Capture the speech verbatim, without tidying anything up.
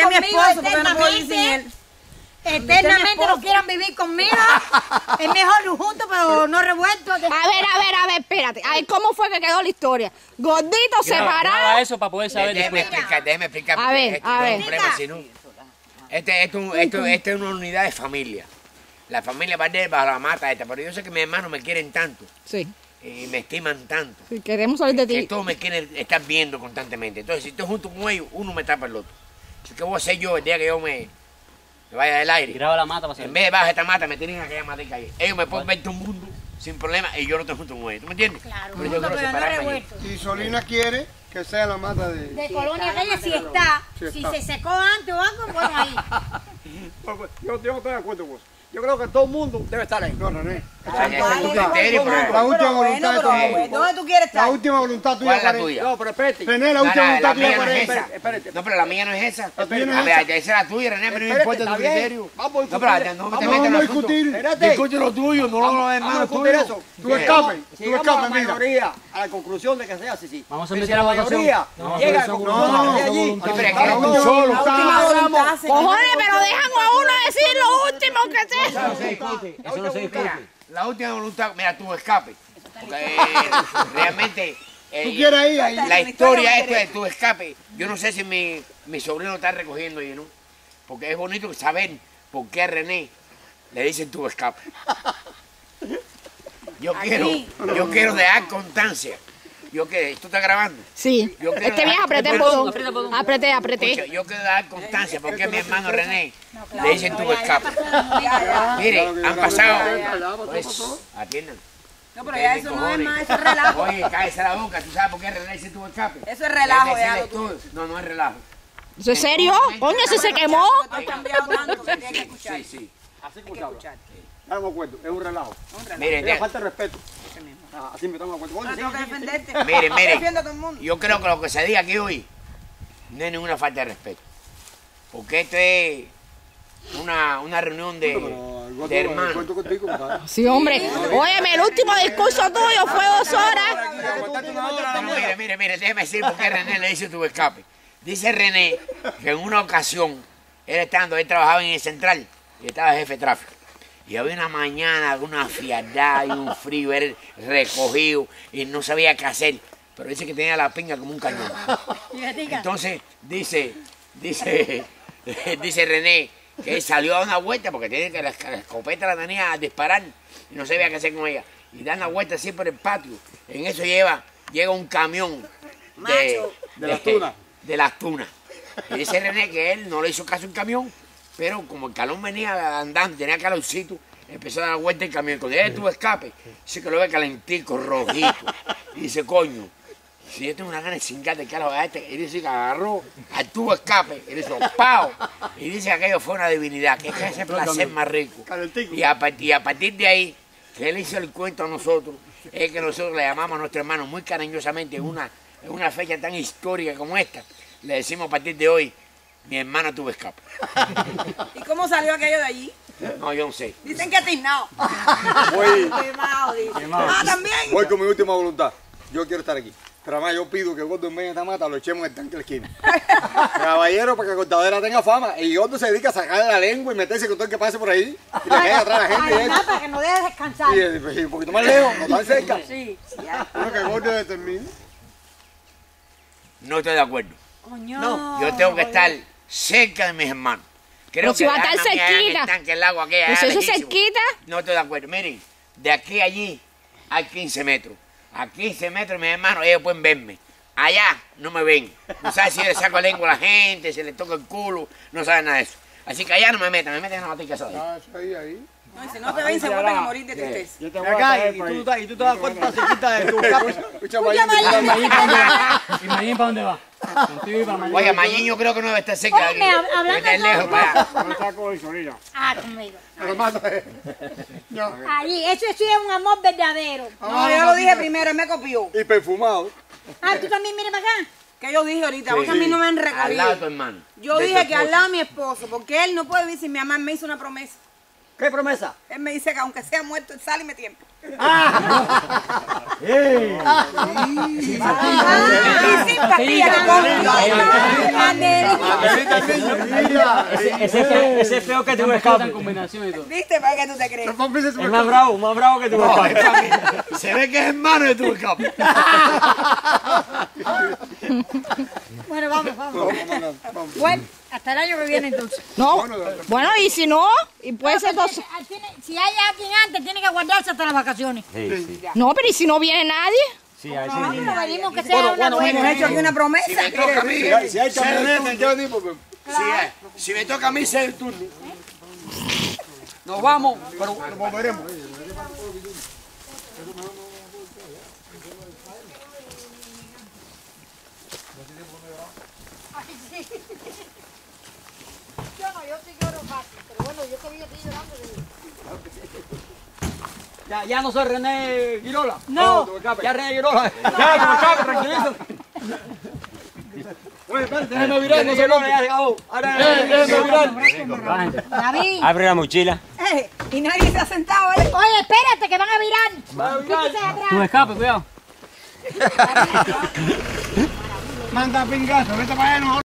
es mi esposo, porque no puedo vivir sin él. Eternamente no quieran vivir conmigo. Es mejor juntos, pero no revueltos. A ver, a ver, a ver, espérate. A ver, ¿cómo fue que quedó la historia? Gordito separado. eso para poder saber Déjeme después. explicar, déjeme explicar. A ver, esto a no es ver. un problema, sino- Este, esto, esto, esto es una unidad de familia. La familia Valdés bajo la mata esta, pero yo sé que mis hermanos me quieren tanto Sí, y me estiman tanto sí, queremos salir de que ti. todos me quieren estar viendo constantemente. Entonces, si estoy junto con ellos, uno me tapa el otro. Así que voy a hacer yo el día que yo me, me vaya del aire. Tiraba la mata para En salir. vez de bajar esta mata, me tienen aquella matica ahí. Ellos me pueden ver todo el mundo sin problema y yo no estoy junto con ellos. ¿Tú me entiendes? Claro, Pero yo juntos, quiero pero no separarme allí. revueltos. Y Solina quiere que sea la mata de... De Colonia Reyes si está. Sí Si está. se secó antes o algo, bueno, ahí. Yo, yo no estoy de acuerdo con eso. Yo creo que todo el mundo debe estar ahí. No, René. Ese es tu criterio, pero- La última voluntad de todo el pero, mundo. ¿Dónde tú quieres La estar? última voluntad tuya. ¿Cuál es la René. tuya? No, pero espérate. René, la No, última no, voluntad la tuya. mía no René. es esa. Espérate, espérate. No, pero la mía no es esa. La tuya no A es ver, esa. esa es la tuya, René, pero no Espérate, importa tu está bien. criterio. Vamos a No, discutir. pero no te Vamos, metas en vamos a el discutir. asunto. Espérate. Discute lo tuyo, no Vamos los a hermanos discutir tuyos. eso. Tú ¿Qué? escapes. Tú Llegamos a escapes, la mira. mayoría a la conclusión de que sea así, sí. Vamos a Pero someter si a la votación. mayoría Vamos a llega a la someter a conclusión votación. de que allí. No, pero es que La es un última solo. voluntad. voluntad, señor. Cojones, pero dejan a uno decir lo último que sea. Eso no se discute. Eso no se discute. Mira, la última voluntad, mira, tu escape. Porque eh, realmente eh, Tú quieres ir ahí. la historia esta de tu escape, yo no sé si mi, mi sobrino está recogiendo ahí, ¿no? Porque es bonito saber por qué a René le dicen tu escape. Yo quiero, yo quiero dejar constancia. Yo que ¿esto está grabando? Sí. Yo creo- Es que bien apreté el Escucha, botón. Apreté, Escucha, apreté. yo quiero dar constancia porque a mi hermano René le dicen tu escape. Mire, han pasado. Pues, atiendan. No, pero ya eso no es más, eso es relajo. Oye, cállese la boca, ¿tú sabes por qué René dice tu escape? Eso es relajo, Déjame ya, decirles todo. No, no es relajo. ¿Eso es serio? Coño, si se quemó. Tú has cambiado tanto que tienes que escuchar. Sí, sí. Así como se habla. Estamos de acuerdo. Es un relajo. Miren, Es de- falta de respeto. Ah, así me estamos de acuerdo. No Oye, tengo que sí, sí, sí. defenderte. miren, Yo miren. defiendo a todo el mundo. Yo creo que lo que se diga aquí hoy no es ninguna falta de respeto. Porque esto es una, una reunión de, Pero el de el hermanos. cuento contigo, compadre. Sí, hombre. Óyeme, el último discurso tuyo fue dos horas. No, mire, mire, mire, déjeme decir por qué René le dice tu escape. Dice René que en una ocasión, él estando, él trabajaba en el central y estaba jefe de tráfico. Y había una mañana, una fialdad y un frío, él recogido y no sabía qué hacer. Pero dice que tenía la pinga como un cañón. Entonces, dice, dice, dice René que él salió a dar una vuelta porque tiene que la, la escopeta la tenía a disparar y no sabía qué hacer con ella. Y da una vuelta así por el patio. En eso lleva, llega un camión de, Macho. De las tunas. De las tunas. Y dice René que él no le hizo caso al camión, pero como el calor venía andando, tenía calorcito, empezó a dar vuelta el camión. Cuando él tuvo escape, dice que lo ve calentico, rojito. Y dice, coño, si yo tengo una gana de cingarte el carajo a este, y dice que agarró al tubo escape, y dice, ¡pau! Y dice que aquello fue una divinidad, que es que ese placer más rico. Calentico. Y a, part- y a partir de ahí, que él hizo el cuento a nosotros, es que nosotros le llamamos a nuestro hermano muy cariñosamente en una, en una fecha tan histórica como esta, le decimos a partir de hoy, mi hermano tuvo escape. ¿Y cómo salió aquello de allí? No, yo no sé. Dicen que tiznado. Voy, Quemado, dice. Ah, también. voy con mi última voluntad. Yo quiero estar aquí. Pero además yo pido que Gordo en vez de esta mata lo echemos en el tanque de la esquina. Caballero, para que Cortadera tenga fama. Y Gordo se dedica a sacarle la lengua y meterse con todo el que pase por ahí. Y le queda atrás a la gente. y Ay, eso. para que no dejes descansar. Y, y- y un poquito más lejos, no tan cerca. Sí, ya. Bueno, que Gordo determine. No estoy de acuerdo. Coño. No. Yo tengo que estar cerca de mis hermanos. Creo Pero si que va a estar dejarme allá en el cerquita. tanque, el agua aquella, Pues allá eso es lejísimo. cerquita. No estoy de acuerdo. Miren, de aquí a allí hay quince metros. A quince metros, mis hermanos, ellos pueden verme. Allá no me ven. No saben si le saco lengua a la gente, si le toca el culo, no saben nada de eso. Así que allá no me metan, me meten en la matica esa de ahí. Ah, eso ahí, ahí. No, y si no te ven, se vuelven a morir de tristeza. Ven acá, y tú, y tú te das cuenta cerquita de tu escape. Escucha, Mayín, ¿Y Mayín para dónde va? Contigo y para Mayín. Oye, Mayín yo creo que no debe estar cerca de aquí. Oye, hablando Debe estar de lejos todo. para allá. no está con Solina. Ah, conmigo. Pero mata él. No. Allí, eso sí es un amor verdadero. No, yo lo dije primero, él me copió. Y perfumado. Ah, tú también vienes para acá. Que yo dije ahorita, porque a mí no me han Al lado de tu recorrido. hermano. Yo de tu dije que al esposo. lado de mi esposo, porque él no puede vivir sin mi mamá, me hizo una promesa. ¿Qué promesa? Él me dice que aunque sea muerto, él sale y me tiempo. ¡Ey! Y simpatía, Ese, ese, es fe- ese es feo que tu escape. En combinación y todo. ¿Viste? ¿Para qué tú te crees? Es más bravo, más bravo que tu escape. Se ve que es hermano de tu escape. Bueno, vamos, vamos. Bueno, hasta el año que viene entonces. No, bueno, y si no, y puede ser dos. Tiene- tiene- Si hay alguien antes, tiene que guardarse hasta las vacaciones. No, pero ¿y si no viene nadie? Sí, ahí sí. No, pero venimos que sea una Hemos buena. hecho aquí una promesa. Si me toca a mí, Si si hay camioneta, yo digo, pues, si, eh, si me toca a mí ser el turno. Nos vamos, pero nos volveremos. Yo no, yo sí lloro fácil, pero bueno, yo todavía estoy llorando. Ya, ya no soy René Girola. No. Tu escape. Ya René Girola. Ya, tu escape, tranquilízate. Oye, espérate, déjame virar, no se lo ya se acabó. Ahora, déjame virar. David, Abre la mochila. Eh, y nadie se ha sentado, ¿eh? oye, espérate que van a virar. Va a virar. Quítese atrás. Tu escape, cuidado. manda pingazo, vete para allá, no